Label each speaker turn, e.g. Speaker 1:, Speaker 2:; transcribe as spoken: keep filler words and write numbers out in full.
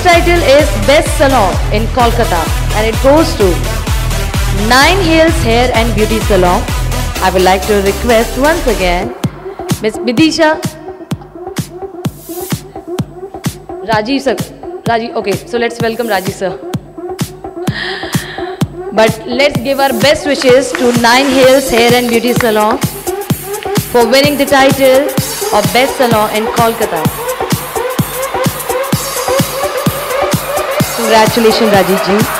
Speaker 1: title is Best Salon in Kolkata and it goes to Nine Hills Hair and Beauty Salon. I would like to request once again Miss Bidisha. Rajiv sir. Rajiv, okay, so let's welcome Rajiv sir. But let's give our best wishes to Nine Hills Hair and Beauty Salon for winning the title of Best Salon in Kolkata. Congratulations, Rajiv ji.